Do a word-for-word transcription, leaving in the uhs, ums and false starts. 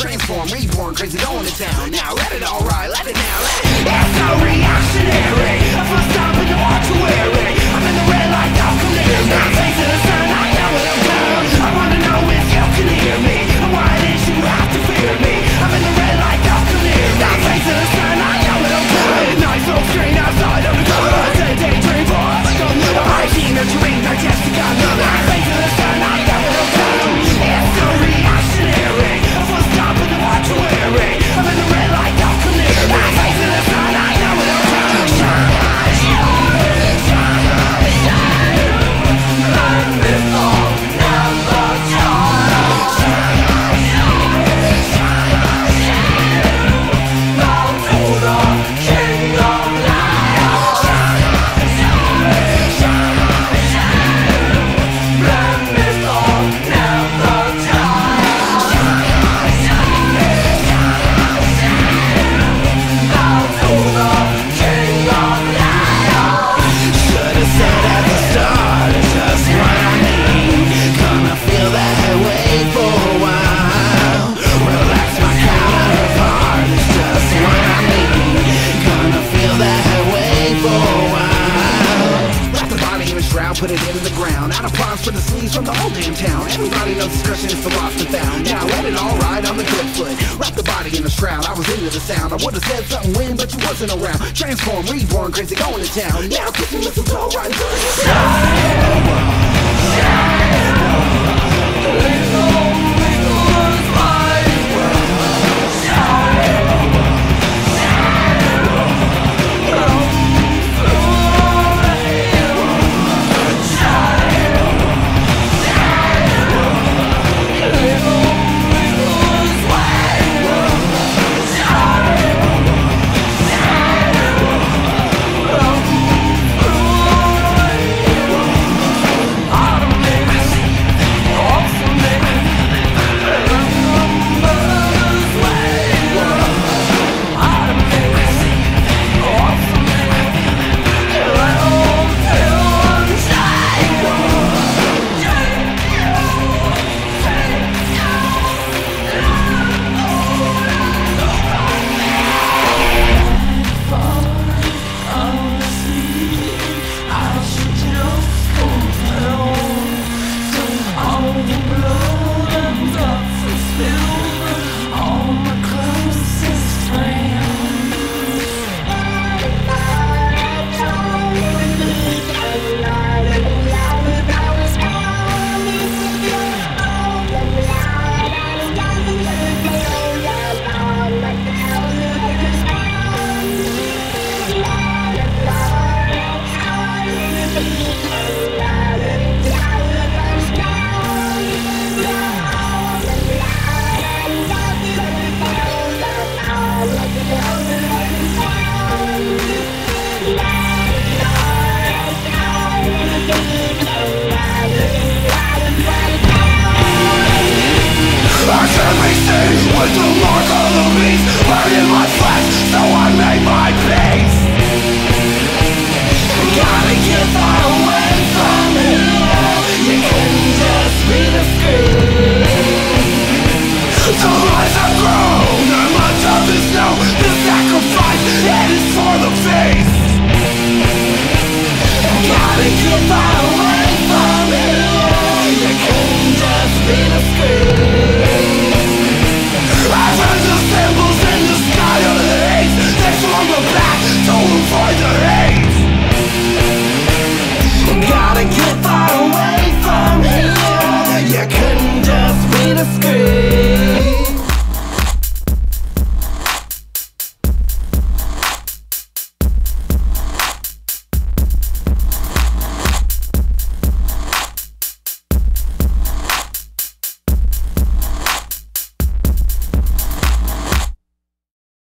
transform, reborn, crazy going to town. Now let it all ride, let it now, let it. It's so reactionary. I first stop in the mortuary. I'm in the red light, don't come near me. Face of the sun, I know what I'm down. I wanna know if you can hear me, and why it is you have to fear me. I'm in the red light, don't come near me. Face of the sun, I know what I'm down. Night so screen outside of the color. Day daydream for us, I don't know. I see no dream, digesting got another. Face of the sun, I know what I'm down. It's so reactionary. I first stop in the mortuary. I'm in the red light, don't come near me. Face of the sun, I know what I'm down. Shine, shine, shine, shine. Like before, never die. Shine, shine, shine, shine. Bow to the King of Light. Shine, shine, shine, shine. Like before, never die. Shine, shine, shine, shine. Bow to the King of Light. Should've said at the start, it's just what I need. Gonna feel that way for a while. Relax my counterpart, it's just what I need. Gonna feel that way for a while. Wrap the body in a shroud, put it in the ground. Out of applause for the sleeves from the whole damn town. Everybody knows discretion is the lost and found. Now let it all ride on the good foot. Wrap the body in a shroud, I was into the sound. I would've said something when, but you wasn't around. Transform, reborn, crazy going to town. Now kiss me with some cold right through. With the mark of the beast burning my flesh, so I made my peace. Gotta get far away from here. You couldn't just be the scream.